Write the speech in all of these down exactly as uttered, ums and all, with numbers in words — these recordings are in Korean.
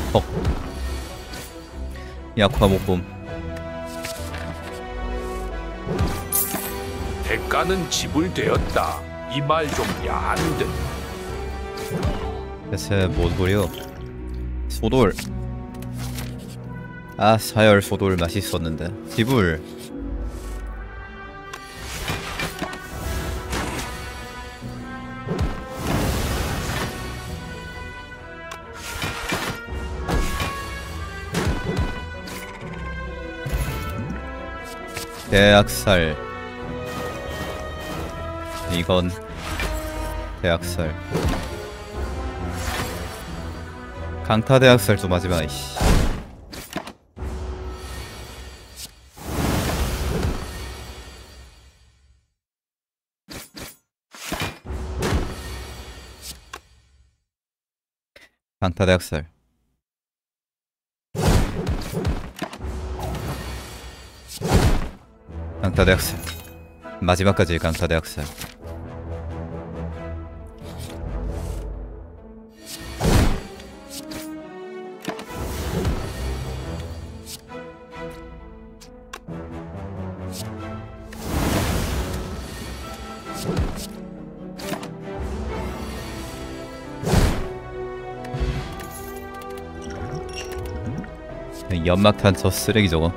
헉. 약화 목봄. 대가는 지불되었다. 이 말 좀 야한 듯. 대체 뭔 소리요? 소돌. 아, 사열 소돌 맛있었는데. 지불. 대학살. 이건 대학살. 강타 대학살 좀 하지마 이씨. 강타 대학살. 강타 대학살. 마지막까지 강타 대학살. 연막탄 저 쓰레기 저거.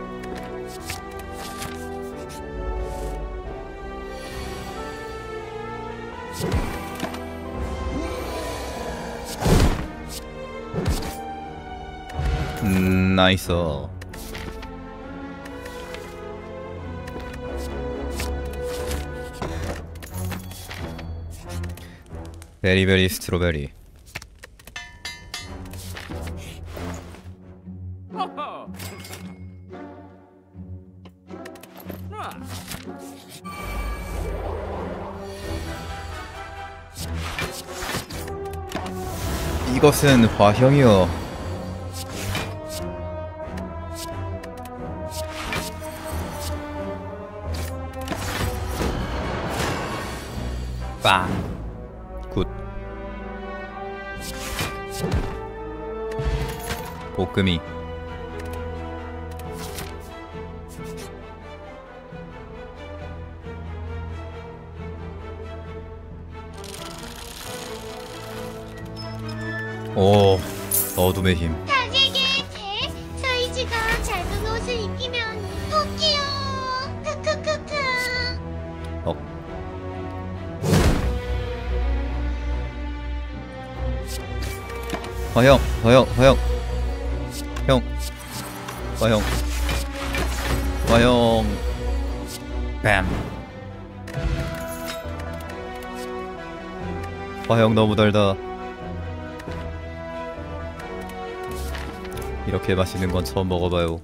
음, 나이스. 베리베리 스트로베리. 이것은 화형이요. 빵. 굿. 볶음이. 오, 어둠의 힘. 가게게 대 서이지가 작은 옷을 입히면 토끼요. 크크크크. 어. 화형, 화형, 화형. 형. 화형. 화형. 뱀. 화형 너무 달다. 이렇게 맛있는 건 처음 먹어봐요.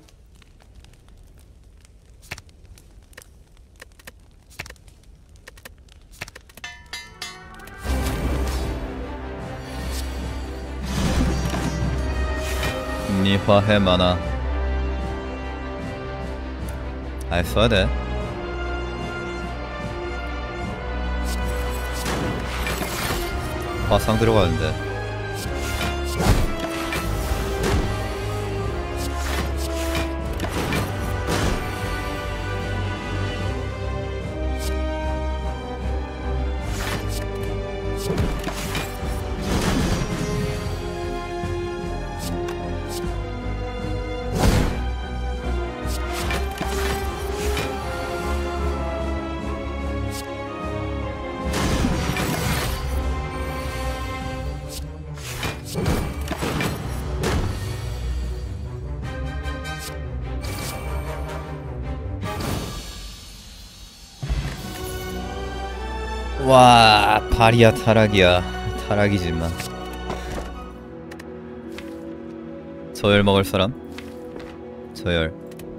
니 화해 많아. 아, 써야돼. 화상 들어가는데. 와, 발이야 타락이야. 타락이지만. 저열 먹을 사람? 저열.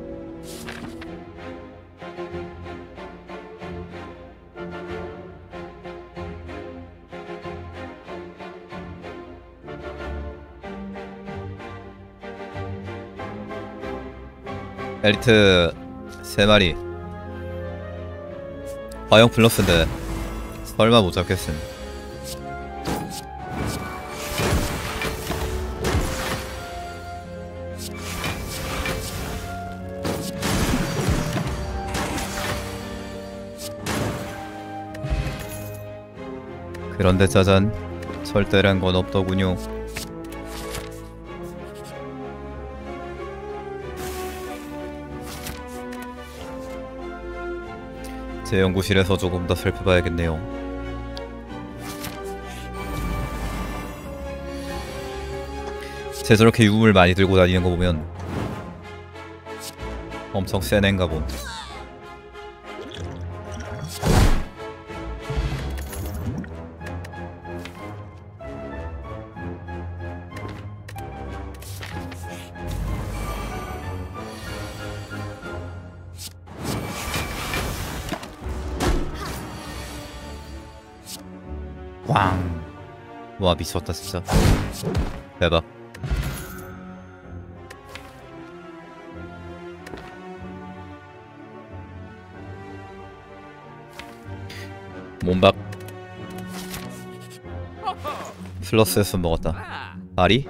엘리트 세 마리. 화형 플러스인데 설마 못 잡겠음. 그런데 짜잔, 절대란 건 없더군요. 제 연구실에서 조금 더 살펴봐야겠네요. 쟤 저렇게 유물 많이 들고 다니는 거 보면 엄청 센 앤가 봄. 꽝. 와 미쳤다 진짜. 대박. 몸박. 플러스 에스 먹었다. 바리?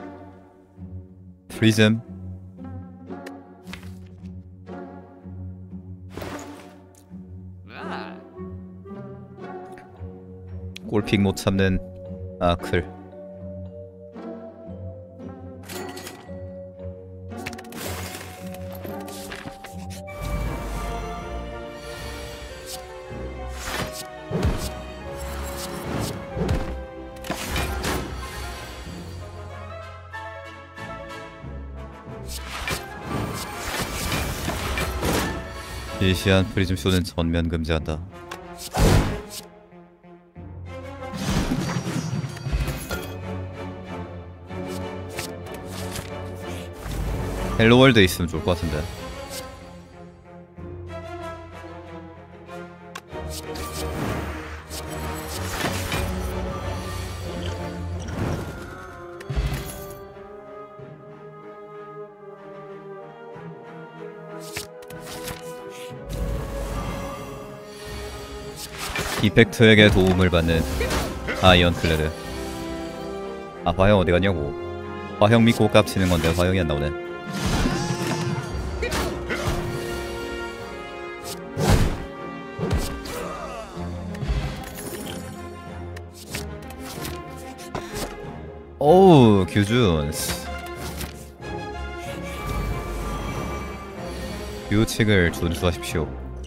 프리즘. 골픽 못 참는 아클. 일시한 프리즘 쇼는 전면 금지한다. 헬로월드에 있으면 좋을 것 같은데. 이펙트에게 도움을 받는 아이언클레드. 아 화형 어디 갔냐고. 화형 믿고 깝치는 건데 화형이 안 나오네. 오우 규준. 규칙을 준수하십시오.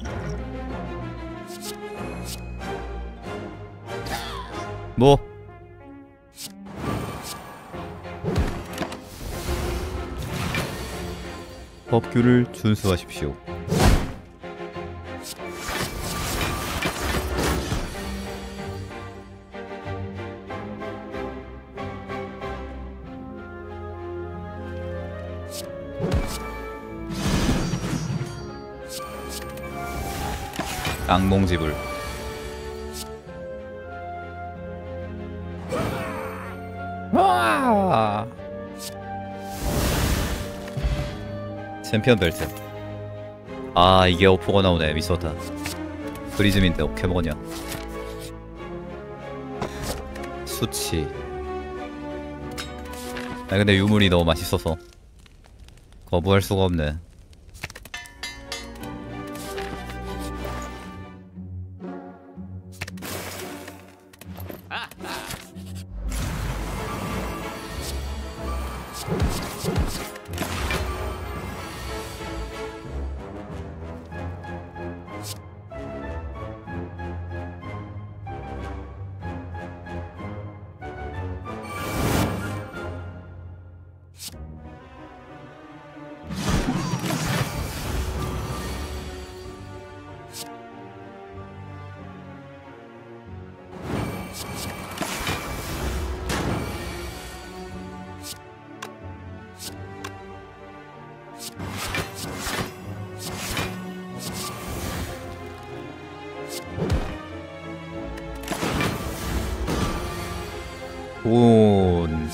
뭐? 법규를 준수하십시오. 악몽지불. 와! 챔피언 벨트. 아 이게 오퍼가 나오네. 미쳤다. 프리즘인데 어떻게 먹었냐. 수치. 아 근데 유물이 너무 맛있어서 거부할 수가 없네. 돈.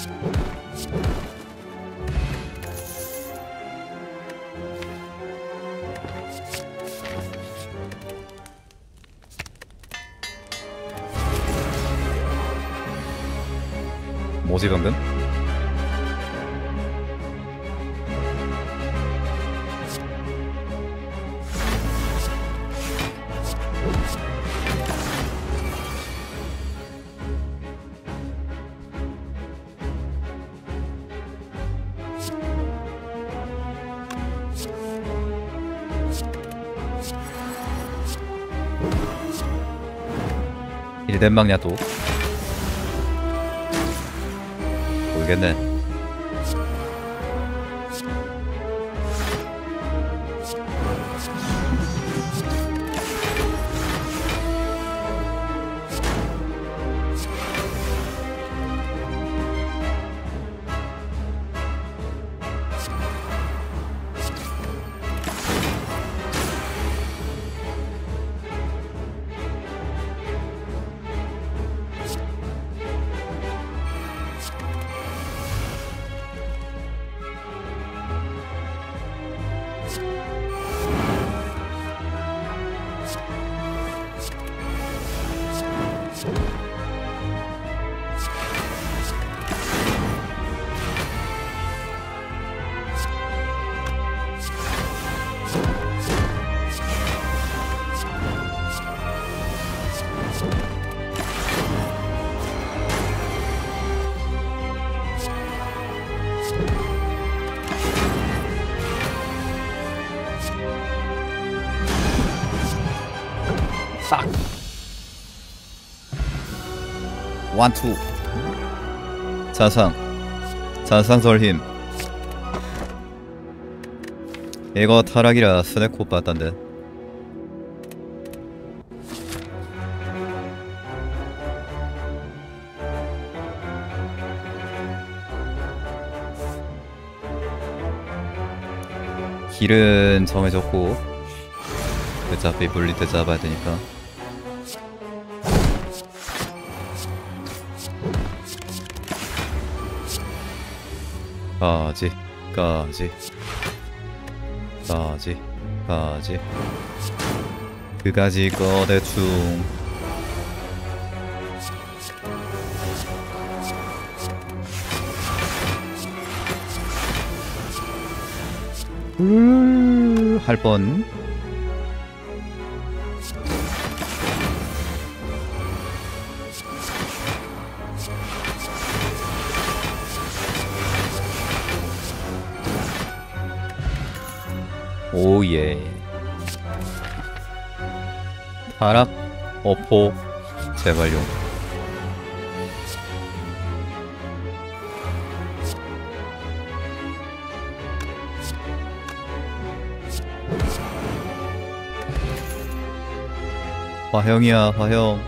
뭐지 방금? 일된 막냐 또? 모르겠네. 싹. 원투 자상 자상설힘. 이거 타락이라 스네코 봤단데. 길은 정해졌고 어차피 분리 때 잡아야 되니까. 가지 가지 가지 가지 그가지 거 대충. 음, 할 뻔. 오예. 타락 어포 재활용. 화형이야 화형.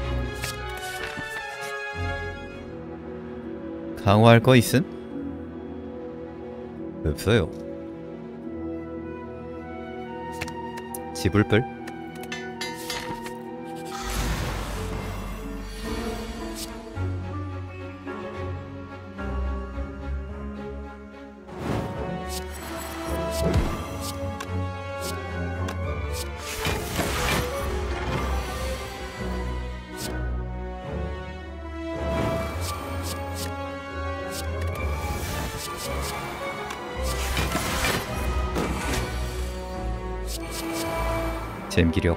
강화할 거 있음? 없어요. 지불불? 잼기력.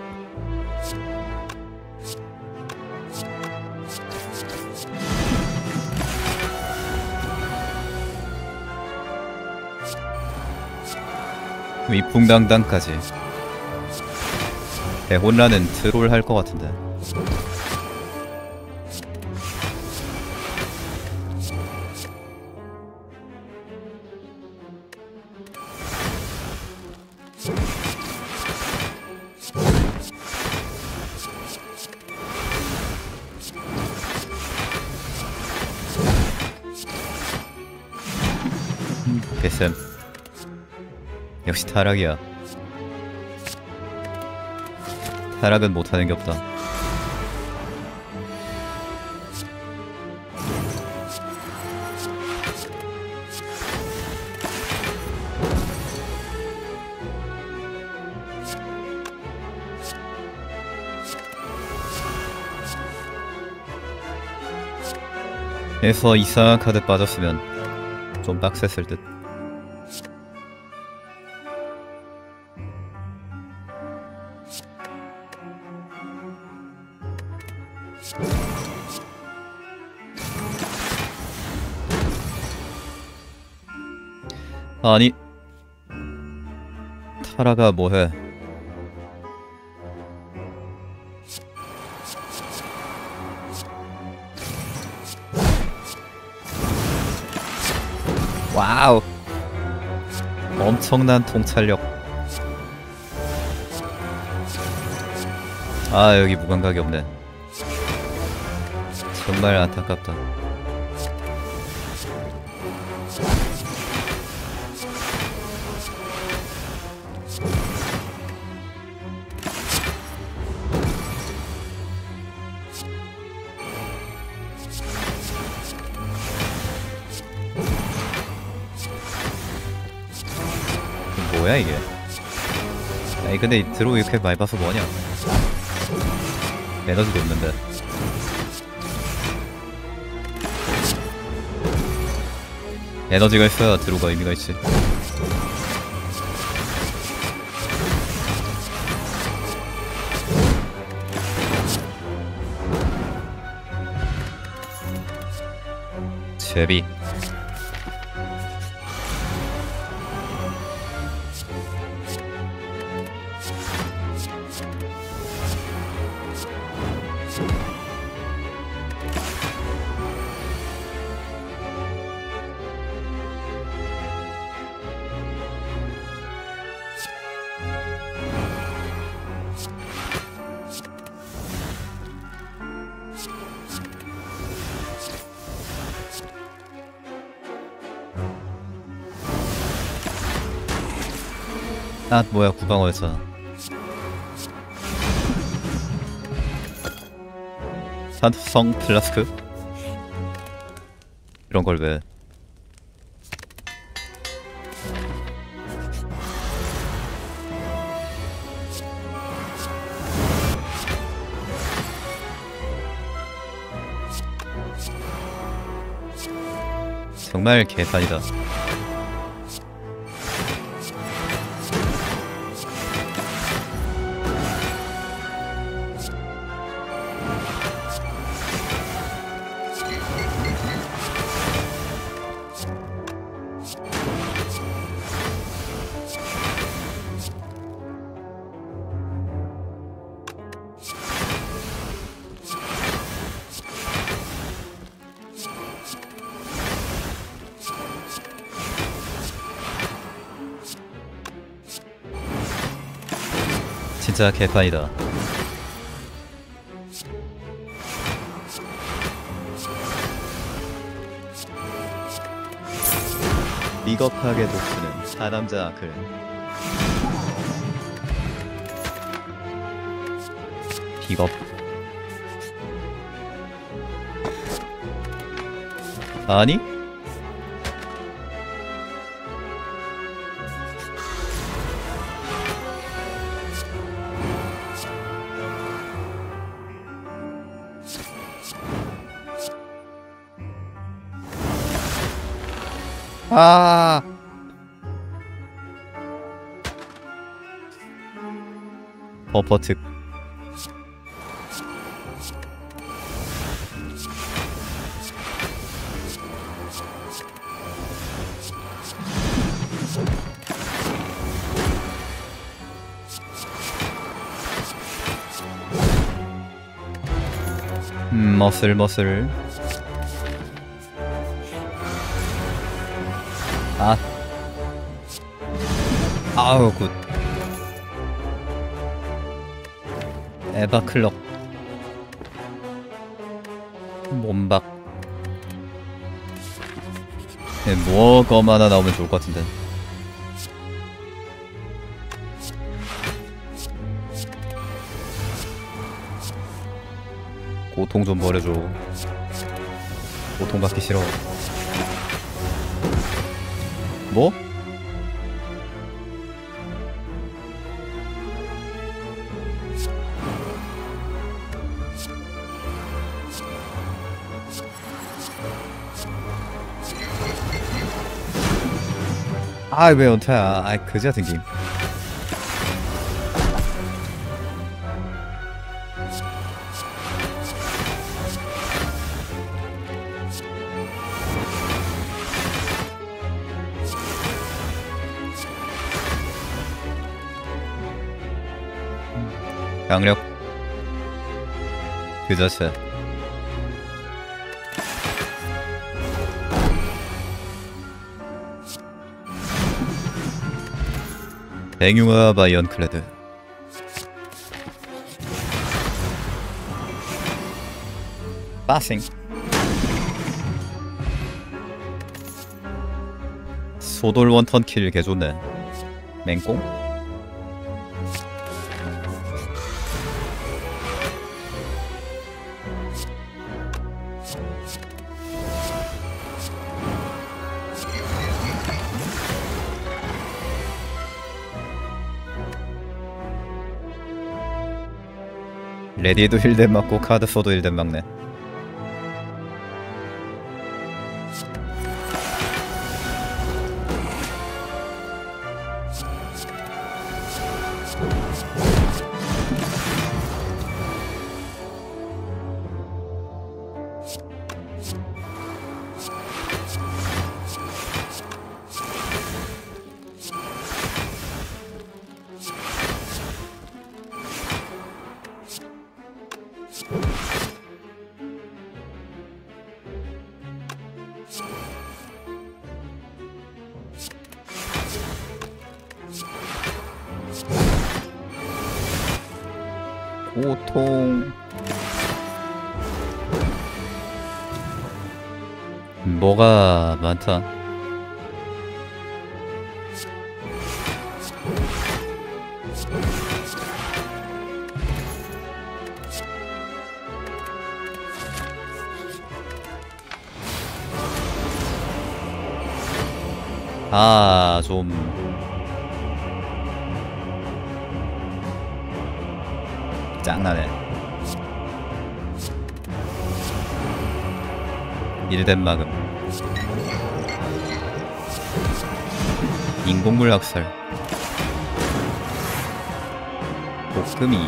위풍당당까지. 대혼란은 트롤 할 것 같은데. 개쌤 역시 타락이야. 타락은 못하는 게 없다. 에서 이상한 카드 빠졌으면 좀 빡셌을 듯. 아니 타라가 뭐해. 와우. 엄청난 통찰력. 아 여기 무감각이 없네. 정말 안타깝다. 뭐야 이게? 아니 근데 이 드로우 이렇게 많이 봐서 뭐냐? 에너지도 없는데. 에너지가 있어야 드로우가 의미가 있지. 제비. 아 뭐야 구강호였잖아. 산성 플라스크? 이런 걸 왜? 정말 개판이다. 진짜 개판이다. 비겁하게 독수는 사남자 아클. 비겁. 아니? 아. 버퍼특. 음, 머슬 머슬. 아. 아우 굿. 에바 클럭. 몸박. 네, 뭐검 하나 나오면 좋을 것 같은데. 고통 좀 버려줘. 고통 받기 싫어. 뭐? 아 왜 연타야? 아이 그지 같은 게임. 강력 그 자체. 뱅융합 아이언클레드. 빠싱. 소돌 원턴킬 개좋네. 맹꽁? 레디에도 힐댐 맞고 카드 써도 힐댐 막네. 고통. 뭐가 많다. 아, 좀 짱나네. 일덴 막음. 인공물 학살. 볶음이.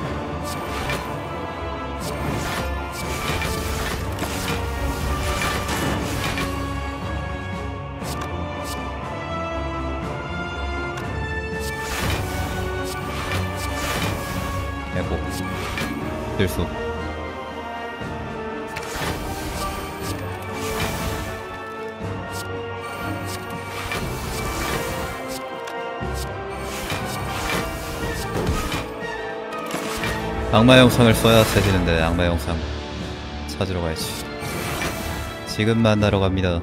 에고. 실수. 악마 영상을 써야 세지는데 악마 영상 찾으러 가야지. 지금 만나러 갑니다.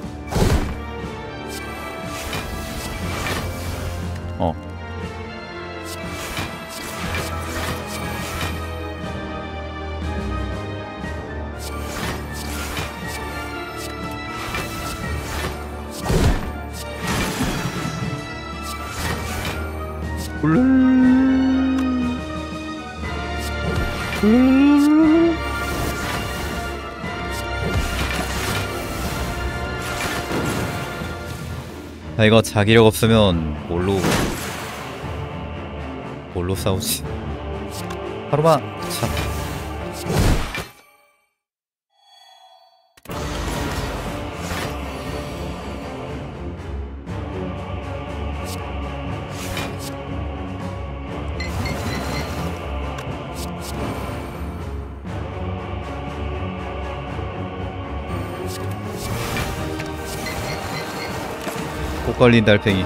어. 아, 이거 자기력 없으면 뭘로 뭘로 싸우지? 하루만 참. 꼭 걸린 달팽이.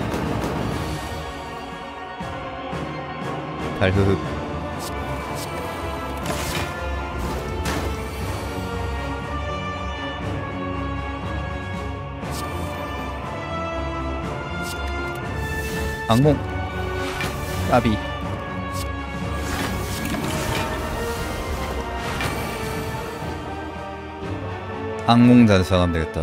달흐흡. 악몽. 까비. 악몽 단상하면 되겠다.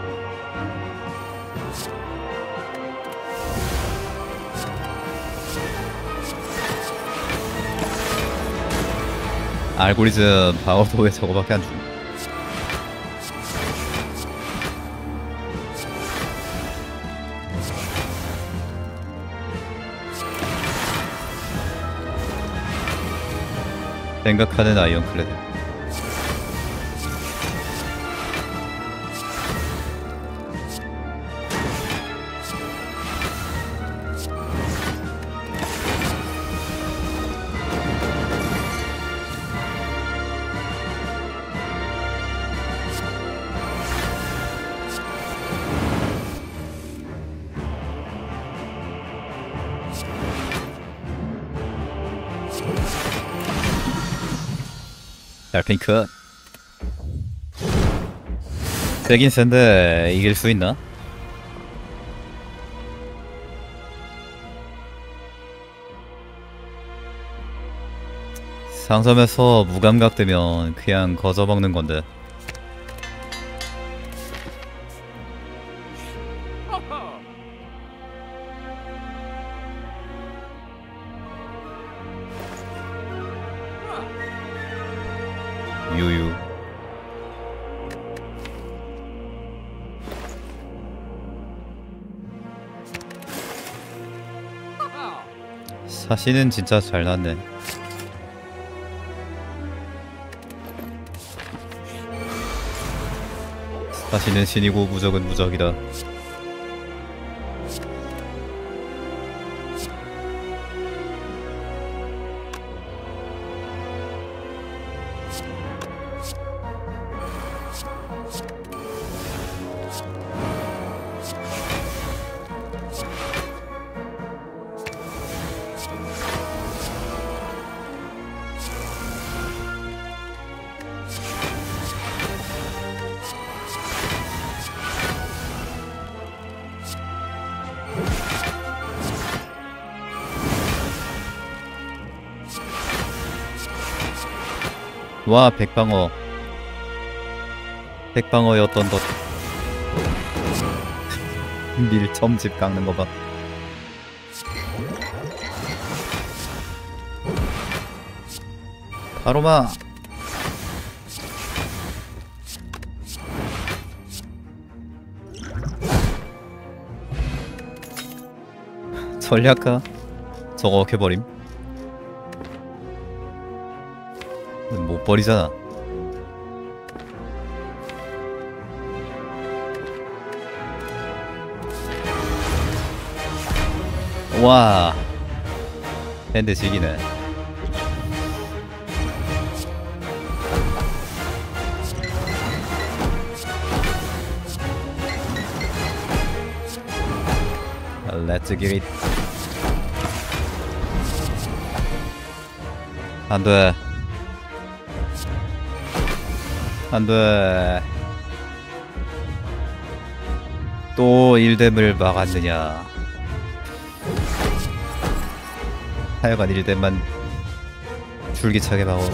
알고리즘 방어도 왜 저거밖에 안 줌? 생각하는 아이언클레드. 달팽이크 세긴 센데 이길 수 있나? 상점에서 무감각 되면 그냥 거저 먹는 건데. 유유. 사시는 진짜 잘 났네. 사시는 신이고 무적은 무적이다. 와, 백방어. 백방어였던 것. 밀첨집 깎는 거 봐. 바로마. 전략가. 저거 어떻게 버림? 못 버리잖아. 와, 밴드 지기네. Let's get it. 안돼. 안돼. 또 일뎀을 막았느냐. 하여간 일뎀만 줄기차게 막어.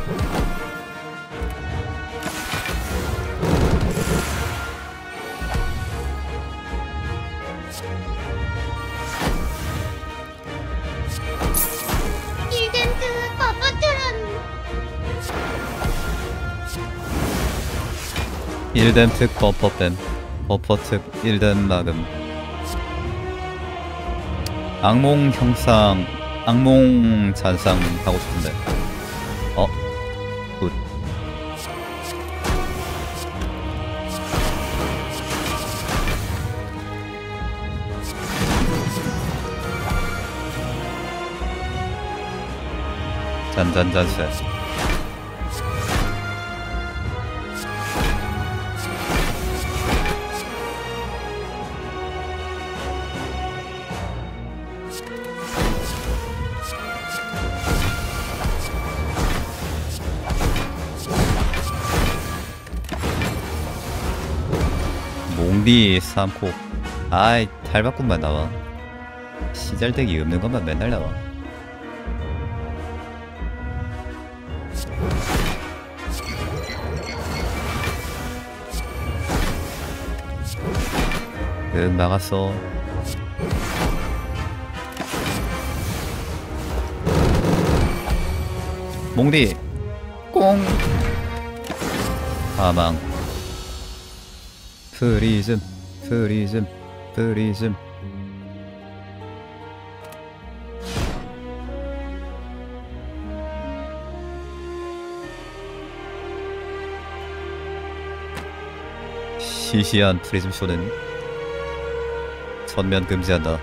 일덴트 버퍼트론. 일뎀 특 버퍼댐. 버퍼 특 일뎀 막음. 악몽 형상, 악몽 잔상 하고 싶은데. 어? 굿. 잔잔잔세. 몽디 삼코. 아이, 탈바꿈만 나와. 시잘대기 없는 것만 맨날 나와. 응, 막았어. 몽디 꽁. 사망. 프리즘, 프리즘, 프리즘. 시시한 프리즘 쇼는 전면 금지한다.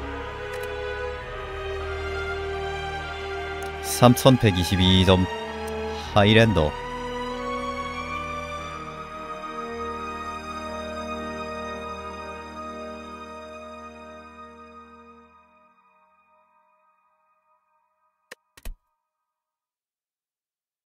삼천백이십이 점 하이랜더.